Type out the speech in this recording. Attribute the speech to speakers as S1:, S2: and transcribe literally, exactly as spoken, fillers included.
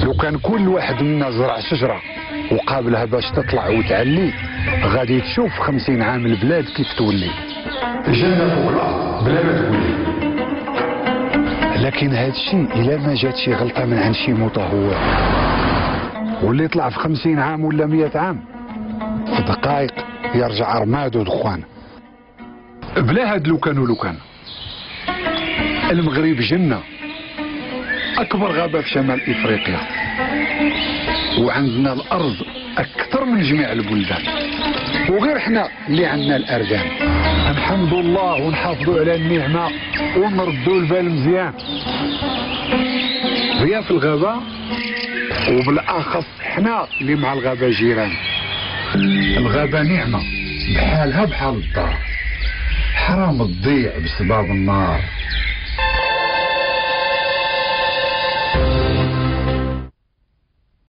S1: لو كان كل واحد منا زرع شجره وقابلها باش تطلع وتعلي، غادي تشوف خمسين عام البلاد كيف تولي جنة فوق الارض بلا ما تقولي. لكن هذا الشيء الا ما جات شي غلطه من عند شي متهور واللي يطلع في خمسين عام ولا مئة عام، في دقائق يرجع رماد ودخان. بلا هاد لو كانوا لو كان المغرب جنة، أكبر غابة في شمال إفريقيا، وعندنا الأرض أكثر من جميع البلدان، وغير حنا اللي عندنا الأردان. الحمد لله ونحافظوا على النعمة ونردوا البال مزيان. هي في الغابة وبالأخص حنا اللي مع الغابة جيران. الغابة نعمة بحالها بحال الدار، حرام تضيع بسبب النار.